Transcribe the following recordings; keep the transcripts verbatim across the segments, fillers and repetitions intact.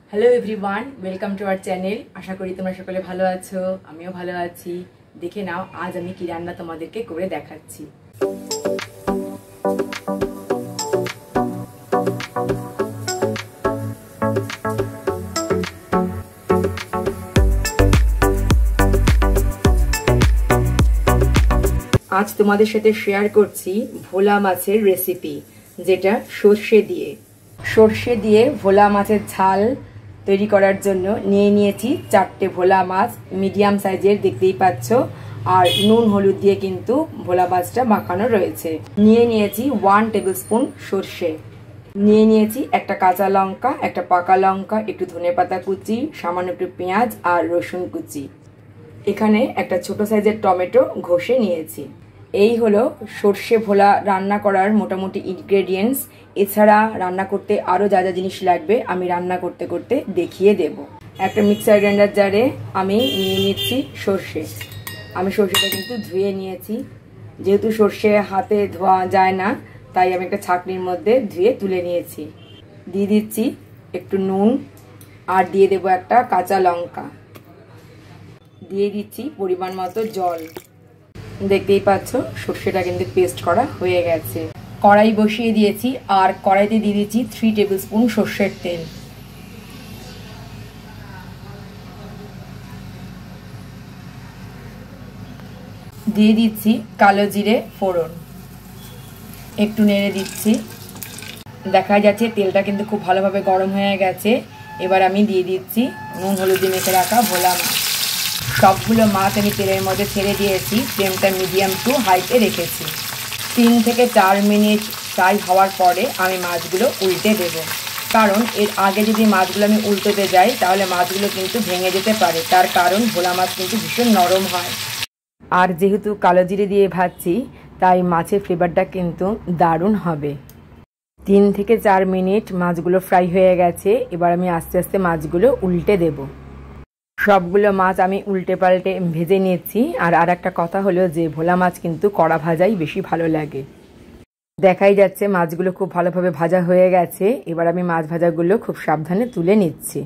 Hello everyone welcome to our channel. आशा करी তোমরা সকলে ভালো আছো, আমিও ভালো আছি। দেখে নাও আজ আমি কি রান্না তোমাদেরকে করে দেখাচ্ছি। আজ তোমাদের সাথে শেয়ার করছি ভোলা মাছের রেসিপি, যেটা সর্ষে দিয়ে সর্ষে দিয়ে ভোলা মাছের ঝাল তৈরি করার জন্য নিয়ে নিয়েছি চারটে ভোলা মাছ, মিডিয়াম সাইজের, দেখতেই পাচ্ছ। আর নুন হলুদ দিয়ে কিন্তু ভোলা মাছটা মাখানো রয়েছে। নিয়ে নিয়েছি ওয়ান টেবিল স্পুন সর্ষে, নিয়ে নিয়েছি একটা কাঁচা লঙ্কা, একটা পাকা লঙ্কা, একটু ধনেপাতা কুচি, সামান্য একটু পেঁয়াজ আর রসুন কুচি। এখানে একটা ছোট সাইজের টমেটো ঘষে নিয়েছি। এই হলো সর্ষে ভোলা রান্না করার মোটামুটি ইনগ্রেডিয়েন্টস। এছাড়া রান্না করতে আরও যা যা জিনিস লাগবে আমি রান্না করতে করতে দেখিয়ে দেব। একটা মিক্সার গ্রাইন্ডার জারে আমি নিয়ে নিচ্ছি সর্ষে। আমি সর্ষেটা কিন্তু ধুয়ে নিয়েছি, যেহেতু সর্ষে হাতে ধোয়া যায় না তাই আমি একটা ছাঁকনির মধ্যে ধুয়ে তুলে নিয়েছি। দিয়ে দিচ্ছি একটু নুন আর দিয়ে দেব একটা কাঁচা লঙ্কা, দিয়ে দিচ্ছি পরিমাণ মতো জল। দেখতেই পাচ্ছ সর্ষেটা কিন্তু পেস্ট করা হয়ে গেছে। কড়াই বসিয়ে দিয়েছি আর কড়াইতে দিয়ে দিচ্ছি থ্রি টেবিল স্পুন সর্ষের তেল। দিয়ে দিচ্ছি কালো জিরে ফোড়ন, একটু নেড়ে দিচ্ছি। দেখা যাচ্ছে তেলটা কিন্তু খুব ভালোভাবে গরম হয়ে গেছে। এবার আমি দিয়ে দিচ্ছি নুন হলুদ মেখে রাখা ভোলা মাছ। সবগুলো মাছ আমি তেলের মধ্যে ছেড়ে দিয়েছি, ফ্লেমটা মিডিয়াম টু হাইতে রেখেছি। তিন থেকে চার মিনিট ফ্রাই হওয়ার পরে আমি মাছগুলো উল্টে দেব, কারণ এর আগে যদি মাছগুলো আমি উল্টোতে যাই তাহলে মাছগুলো কিন্তু ভেঙে যেতে পারে। তার কারণ ভোলা মাছ কিন্তু ভীষণ নরম হয়। আর যেহেতু কালো জিরে দিয়ে ভাজছি তাই মাছের ফ্লেভারটা কিন্তু দারুণ হবে। তিন থেকে চার মিনিট মাছগুলো ফ্রাই হয়ে গেছে। এবার আমি আস্তে আস্তে মাছগুলো উল্টে দেব। সবগুলো মাছ আমি উল্টে পাল্টে ভেজে নিয়েছি। আর আর একটা কথা হলো যে ভোলা মাছ কিন্তু কড়া ভাজাই বেশি ভালো লাগে। দেখাই যাচ্ছে মাছগুলো খুব ভালোভাবে ভাজা হয়ে গেছে। এবার আমি মাছ ভাজাগুলো খুব সাবধানে তুলে নিচ্ছি।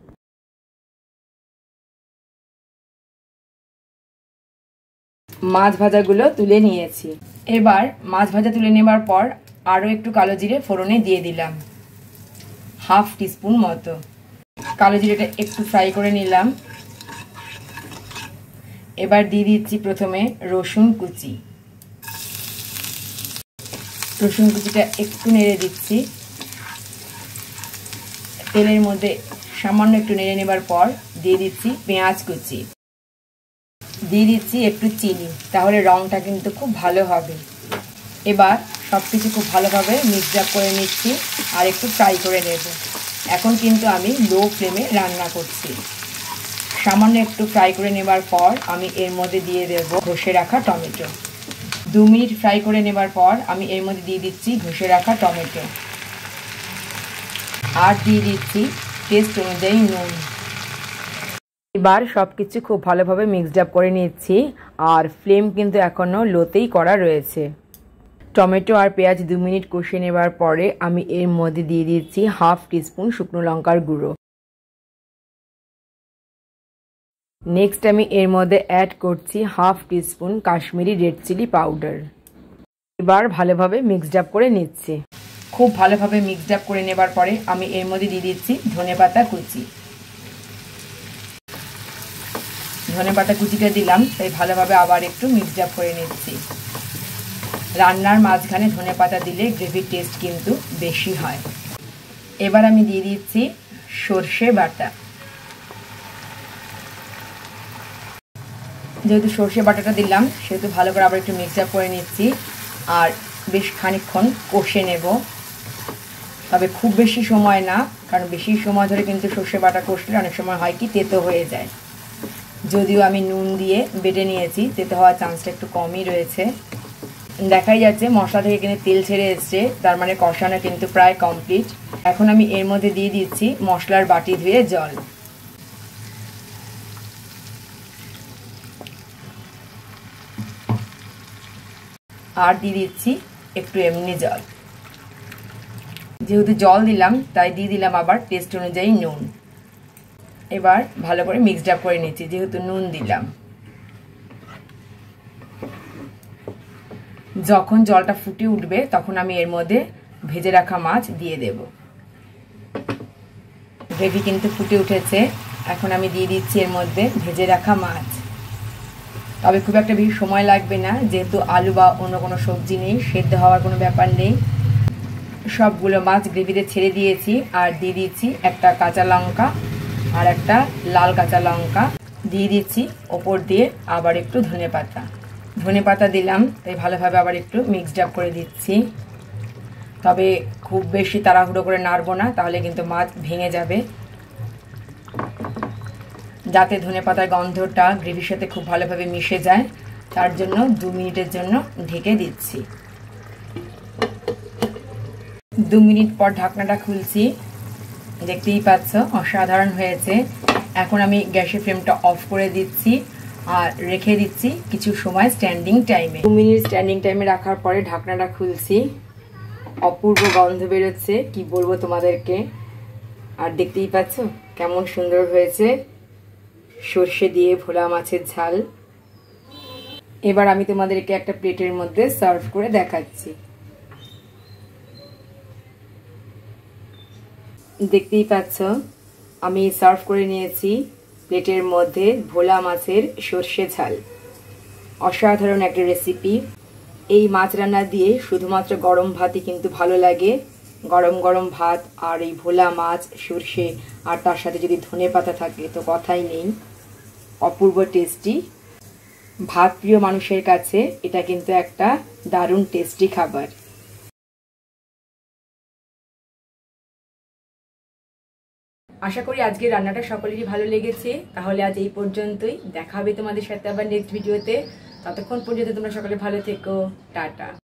মাছ ভাজাগুলো তুলে নিয়েছি। এবার মাছ ভাজা তুলে নেবার পর আরও একটু কালো জিরে ফোড়নে দিয়ে দিলাম, হাফ টিস্পুন মতো। কালো জিরেটা একটু ফ্রাই করে নিলাম। এবার দিয়ে দিচ্ছি প্রথমে রসুন কুচি। রসুন কুচিটা একটু নেড়ে দিচ্ছি। তেলের মধ্যে সামান্য একটু নেড়ে নেবার পর দিয়ে দিচ্ছি পেঁয়াজ কুচি, দিয়ে দিচ্ছি একটু চিনি, তাহলে রংটা কিন্তু খুব ভালো হবে। এবার সব কিছু খুব ভালোভাবে মিক্স আপ করে নিচ্ছি আর একটু ফ্রাই করে নেব। এখন কিন্তু আমি লো ফ্লেমে রান্না করছি। সামান্য একটু ফ্রাই করে নেবার পর আমি এর মধ্যে দিয়ে দেব ঘষে রাখা টমেটো। দু মিনিট ফ্রাই করে নেবার পর আমি এর মধ্যে দিয়ে দিচ্ছি ঘষে রাখা টমেটো আর দিয়ে দিচ্ছি টেস্ট অনুযায়ী নুন। এবার সব কিছু খুব ভালোভাবে মিক্সড আপ করে নিচ্ছি আর ফ্লেম কিন্তু এখনও লোতেই করা রয়েছে। টমেটো আর পেঁয়াজ দু মিনিট কষিয়ে নেবার পরে আমি এর মধ্যে দিয়ে দিচ্ছি হাফ টিস্পুন শুকনো লঙ্কার গুঁড়ো। নেক্সট আমি এর মধ্যে অ্যাড করছি half teaspoon Kashmiri red chilli powder. এবার ভালোভাবে মিক্সড আপ করে নিচ্ছি। খুব ভালোভাবে মিক্সড আপ করে নেবার পরে আমি এর মধ্যে দিয়ে দিচ্ছি ধনেপাতা কুচি। ধনেপাতা কুচিটা দিলাম, তাই ভালোভাবে আবার একটু মিক্সড আপ করে নিচ্ছি। রান্নার মাঝখানে ধনেপাতা দিলে গ্রেভির টেস্ট কিন্তু বেশি হয়। এবার আমি দিয়ে দিচ্ছি সর্ষে বাটা। যেহেতু সর্ষে বাটাটা দিলাম সেহেতু ভালো করে আবার একটু মিক্স আপ করে নিচ্ছি আর বেশ খানিকক্ষণ কষে নেব। তবে খুব বেশি সময় না, কারণ বেশি সময় ধরে কিন্তু সর্ষে বাটা কষলে অনেক সময় হয় কি তেতো হয়ে যায়। যদিও আমি নুন দিয়ে বেটে নিয়েছি, তেতো হওয়ার চান্সটা একটু কমই রয়েছে। দেখাই যাচ্ছে মশলা থেকে কিন্তু তেল ছেড়ে এসছে, তার মানে কষানো কিন্তু প্রায় কমপ্লিট। এখন আমি এর মধ্যে দিয়ে দিচ্ছি মশলার বাটি ধুয়ে জল। আর দিয়ে দিচ্ছি একটু এমনি জল। যেহেতু জল দিলাম তাই দিয়ে দিলাম আবার টেস্ট অনুযায়ী নুন। এবার ভালো করে মিক্সড আপ করে নিচ্ছি, যেহেতু নুন দিলাম। যখন জলটা ফুটে উঠবে তখন আমি এর মধ্যে ভেজে রাখা মাছ দিয়ে দেব। গ্রেভি কিন্তু ফুটে উঠেছে, এখন আমি দিয়ে দিচ্ছি এর মধ্যে ভেজে রাখা মাছ। তবে খুব একটা বেশি সময় লাগবে না, যেহেতু আলু বা অন্য কোনো সবজি নেই, সেদ্ধ হওয়ার কোনো ব্যাপার নেই। সবগুলো মাছ গ্রেভিতে ছেড়ে দিয়েছি, আর দিয়ে দিচ্ছি একটা কাঁচা লঙ্কা আর একটা লাল কাঁচা লঙ্কা দিয়ে দিচ্ছি ওপর দিয়ে। আবার একটু ধনে পাতা ধনে পাতা দিলাম, তাই ভালোভাবে আবার একটু মিক্সড আপ করে দিচ্ছি। তবে খুব বেশি তাড়াহুড়ো করে নাড়বো না, তাহলে কিন্তু মাছ ভেঙে যাবে। যাতে ধনে পাতার গন্ধটা গ্রেভির সাথে খুব ভালোভাবে মিশে যায়, তার জন্য দু মিনিটের জন্য ঢেকে দিচ্ছি। দু মিনিট পর ঢাকনাটা খুলছি, দেখতেই পাচ্ছ অসাধারণ হয়েছে। এখন আমি গ্যাসের ফ্লেমটা অফ করে দিচ্ছি আর রেখে দিচ্ছি কিছু সময় স্ট্যান্ডিং টাইমে। দু মিনিট স্ট্যান্ডিং টাইমে রাখার পরে ঢাকনাটা খুলছি, অপূর্ব গন্ধ বেরোচ্ছে, কি বলবো তোমাদেরকে। আর দেখতেই পাচ্ছ কেমন সুন্দর হয়েছে সর্ষে দিয়ে ভোলা মাছের ঝাল। এবার আমি তোমাদেরকে একটা প্লেটের মধ্যে সার্ভ করে দেখাচ্ছি। দেখতেই পাচ্ছ আমি সার্ভ করে নিয়েছি প্লেটের মধ্যে ভোলা মাছের সর্ষে ঝাল। অসাধারণ একটা রেসিপি। এই মাছ রান্না দিয়ে শুধুমাত্র গরম ভাতই কিন্তু ভালো লাগে। গরম গরম ভাত আর এই ভোলা মাছ সর্ষে, আর তার সাথে যদি ধনে পাতা থাকে তো কথাই নেই। অপূর্ব টেস্টি। ভাত প্রিয় মানুষের কাছে এটা কিন্তু একটা দারুণ টেস্টি খাবার। আশা করি আজকের রান্নাটা সকলেরই ভালো লেগেছে। তাহলে আজ এই পর্যন্তই, দেখা হবে তোমাদের সাথে আবার নেক্সট ভিডিওতে। ততক্ষণ পর্যন্ত তোমরা সকলে ভালো থেকো, টাটা।